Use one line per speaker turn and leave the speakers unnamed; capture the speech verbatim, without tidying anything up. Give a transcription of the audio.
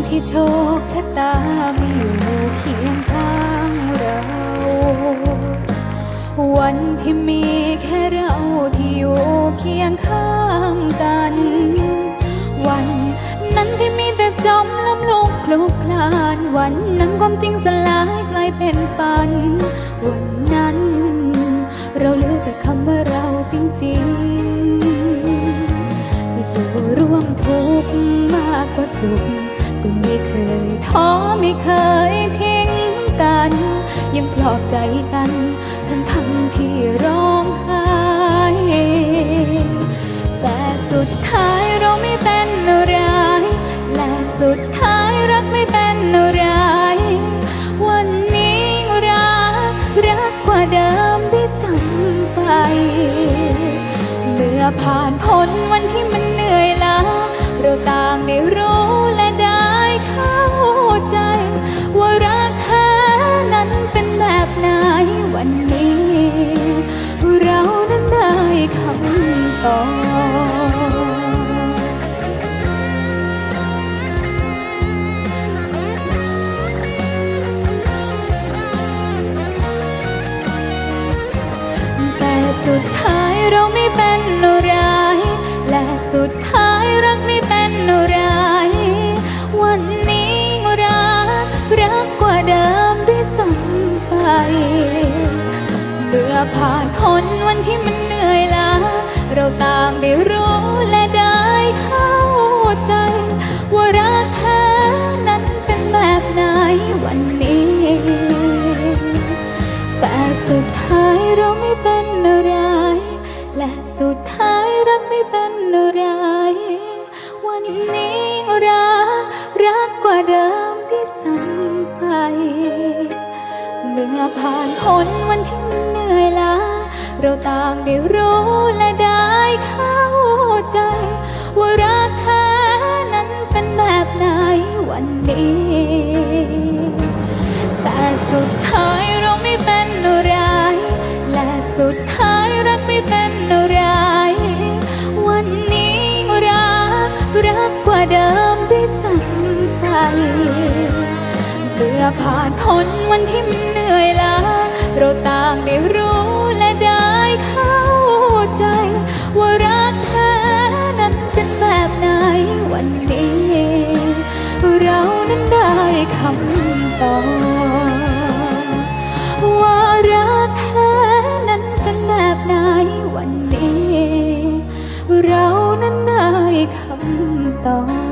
ที่โชคชะตาไม่อยู่เคียงข้างเราวันที่มีแค่เราที่อยู่เคียงข้างกันวันนั้นที่มีแต่จมล้มลุกคลุกคลานวันนั้นความจริงสลายกลายเป็นฝันวันนั้นเราเหลือแต่คำว่าเราจริงๆอยู่ร่วมทุกข์มากกว่าสุขก็ไม่เคยท้อไม่เคยทิ้งกันยังปลอบใจกันทั้งทั้งที่ร้องไห้แต่สุดท้ายเราไม่เป็นอะไรและสุดท้ายรักไม่เป็นอะไรวันนี้รักรักกว่าเดิมที่ซ้ำไปเมื่อผ่านพ้นวันที่มันเหนื่อยล้าเราต่างได้รู้และได้เข้าใจว่ารักแท้นั้นเป็นแบบไหนวันนี้เรานั้นได้คำตอบแต่สุดท้ายเราไม่เป็นอะไรและสุดท้ายรักไม่เป็นอะไรวันนี้รักรักกว่าเดิมด้วยซ้ำไปเมื่อผ่านพ้นวันที่มันเหนื่อยล้าเราต่างได้รู้และได้เข้าใจว่ารักแท้นั้นเป็นแบบไหนวันนี้แต่สุดท้ายเราไม่เป็นอะไรและสุดท้ายรักไม่เป็นอะไรวันนี้รักรักกว่าเดิมที่ซ้ำไปเมื่อผ่านพ้นวันที่มันเหนื่อยล้าเราต่างได้รู้และได้เข้าใจว่ารักแท้นั้นเป็นแบบไหนวันนี้แต่สุดท้ายเราไม่เป็นอะไรและสุดท้ายรักไม่เป็นอะไรวันนี้รักรักกว่าเดิมด้วยซ้ำไปเมื่อผ่านพ้นวันที่มันเหนื่อยล้าเราต่างได้รู้และได้เข้าใจว่ารักแท้นั้นเป็นแบบไหนวันนี้เรานั้นได้คำตอบว่ารักแท้นั้นเป็นแบบไหนวันนี้เรานั้นได้คำตอบ